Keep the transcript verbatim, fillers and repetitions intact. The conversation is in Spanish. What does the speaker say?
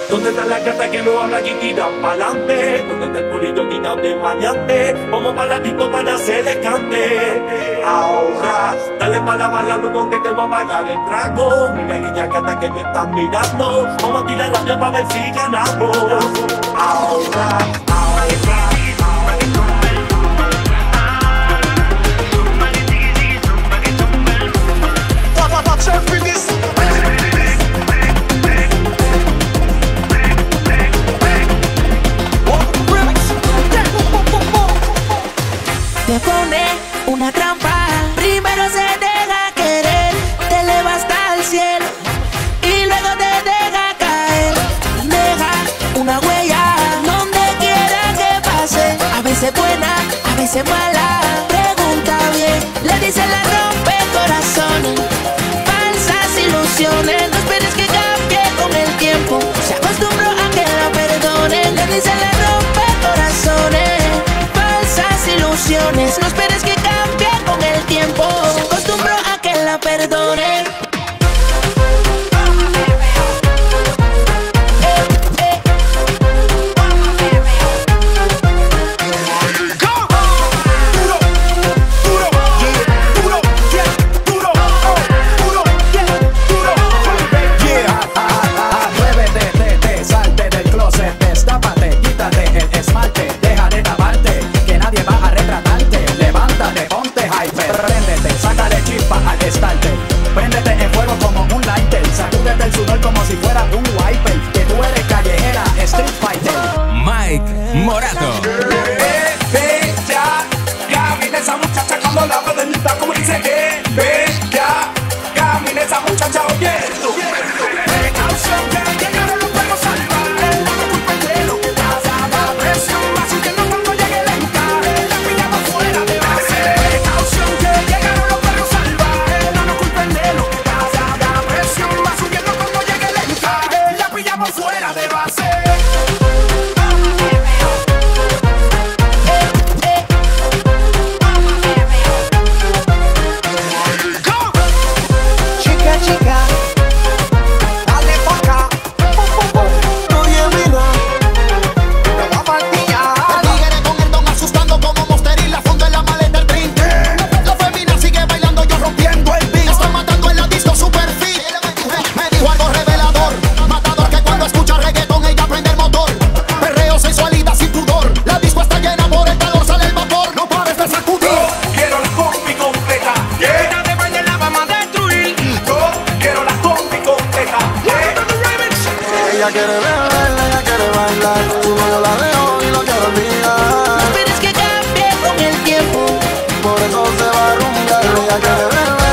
¿Dónde está la carta que no habla y tira pa'lante? ¿Dónde está el pulito tirado de maleante? Vamos para la disco para hacer descante. Ahora, dale para la bala, luego que te va a pagar el trago. Mira niña que hasta que me están mirando. Vamos a tirar la para ver si ganamos. Ahora, ahora. Te pone una trampa, primero se deja querer, te eleva hasta el cielo y luego te deja caer. Deja una huella donde quiera que pase, a veces buena, a veces mala, pregunta bien, le dice la rompe corazones, falsas ilusiones, no esperes que cambie con el tiempo, se acostumbró a que la perdonen, le dice la rompe corazones, falsas ilusiones, no esperes que cambie con el tiempo, se acostumbró a que la perdonen. Préndete en fuego como un lighter, sacúdete el sudor como si fuera un wiper, que tú eres callejera, street fighter. Mike Morato. Eh, ve ya, camina esa muchacha cuando la modelita como dice que ve ya, camina esa muchacha oyendo. Precaución que llegaron los perros salvajes, no me culpen de lo que pasa, da presión, así que no cuando llegue el encaje, la pillamos fuera de base. Precaución que llegaron los perros salvajes, no nos culpen de lo que pasa, da presión, así que no cuando llegue el encaje, la pillamos fuera de base. Chica, chica, dale pa' acá. Oye, mira, te va a martillar. Tigre con el don asustando como Monster y la funda en la maleta el drink. La femina sigue bailando, yo rompiendo el beat. Estoy matando en la disco super fit. Me dijo algo revelador, matador, que cuando escucha reggaetón ella prende el motor. Perreo, sensualidad sin pudor. La disco está llena, por el calor sale el vapor. No pares de sacudir. Yo quiero la combi completa. Llena de baile la vamos a destruir. Yo quiero la combi completa. Ella quiere beber, ella quiere bailar. Su novio la dejó y lo quiero No olvidar. esperes que cambie con el tiempo, Por eso se va a rumbear. Ella quiere beber.